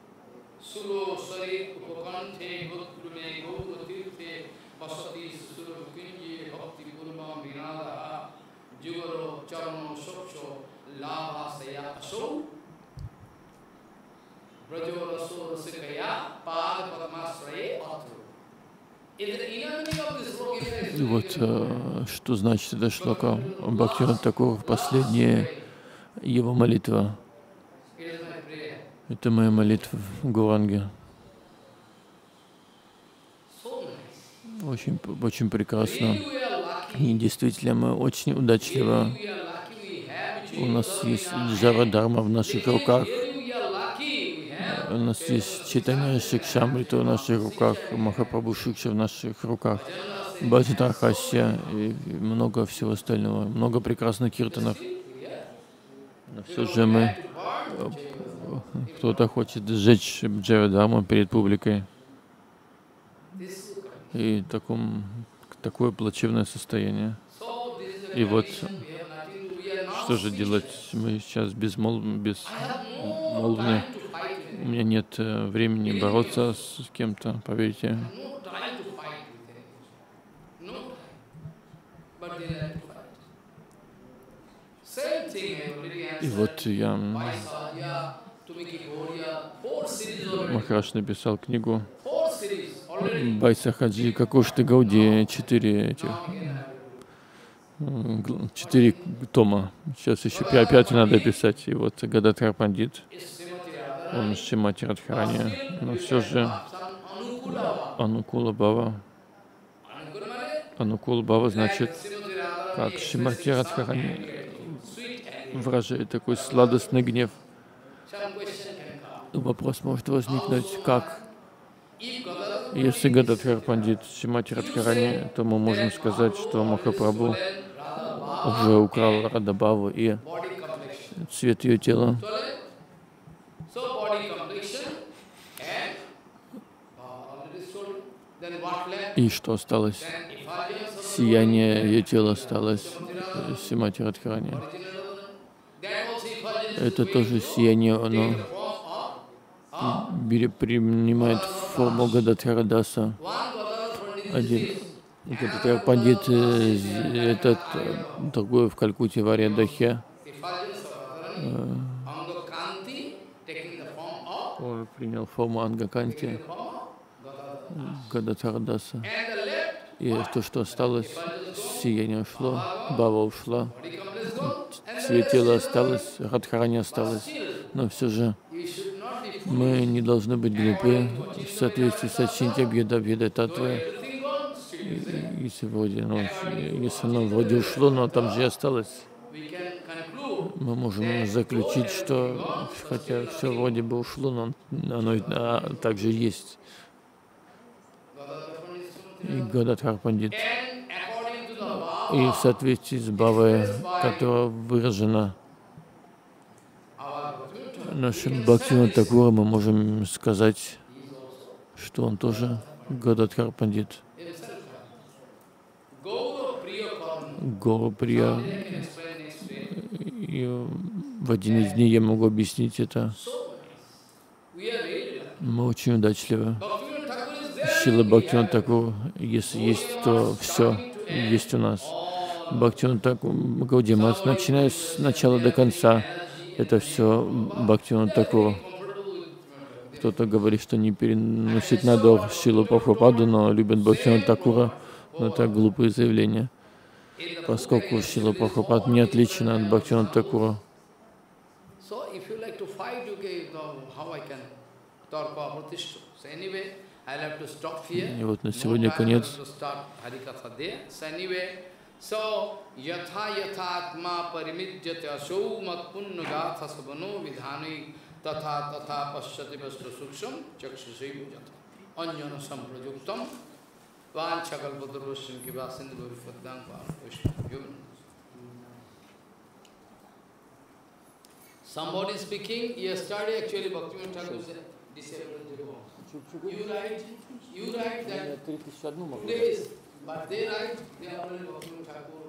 И вот э, что значит эта шлока. Бхактивинода Такур, последняя его молитва. Это моя молитва в Гауранге. Очень, очень прекрасно. И действительно, мы очень удачливы. У нас есть Джара Дharma в наших руках. У нас есть Чайтанья Шикшамрита в наших руках, Махапрабху Шикша в наших руках, Баджан Хасья и много всего остального, много прекрасных киртанов. Но все же мы, кто-то хочет сжечь Джара Дхарму перед публикой. И таком, такое плачевное состояние. И вот, что же делать? Мы сейчас безмол... безмолвны. У меня нет времени бороться с кем-то, поверьте. И вот я... Махарадж написал книгу Байсахаджи Какушты Гауди, четыре этих, четыре тома. Сейчас еще пять надо писать. И вот Гададхар Пандит, он Шримати Радхарани, но все же Анукула Бхава. Анукула Бхава значит, как Шримати Радхарани выражает такой сладостный гнев. Вопрос может возникнуть, как? Если Гададхар Пандит Шримати Радхарани, то мы можем сказать, что Махапрабху уже украл Радабхаву и цвет ее тела. И что осталось? Сияние ее тела осталось, Шримати Радхарани. Это тоже сияние, оно принимает форму Гададхара Даса. Один Гададхар Пандит, этот другой в Калькутте, в Ариадахе, он принял форму Ангаканти, Гададхара Даса. И то, что осталось, сияние ушло, Бхава ушла, цвет тела осталось, Радхарани осталось. Но все же мы не должны быть глупы в соответствии с Ачинтья Бьеда Бьеда Татвы. Если вроде, ну, если оно вроде ушло, но там же и осталось, мы можем заключить, что хотя все вроде бы ушло, но оно а, также есть. И Гададхар Пандит. И в соответствии с Бхавой, которая выражена нашим Бхактивинод Такуром, мы можем сказать, что он тоже Гададхар Пандит. Гора Прия. И в один из дней я могу объяснить это. Мы очень удачливы. Шрила Бхактивинод Такур, если есть, то все есть у нас. Бхактивинод Такур, Гаудия Мат, начиная с начала до конца, это все Бхактивинод Такур. Кто-то говорит, что не переносить надо Шрилу Прабхупаду, но любят Бхактивинод Такура. Но это глупые заявления, поскольку Шрила Прабхупад не отличен от Бхактивинод Такура. И вот на сегодня конец. So, yatha yathatma parimijyate asau mat punna gatha sabano vidhani tatha tatha pasyati pastra suksham chakshusai bhujata anjana samprajuktam vanchakalpatarvasyan kivasindu gorifaddam vishnu. Somebody speaking yesterday, actually Bhaktivinoda Thakur said, you write, you write that today is, but they write, they are already Bhaktivinoda Thakur.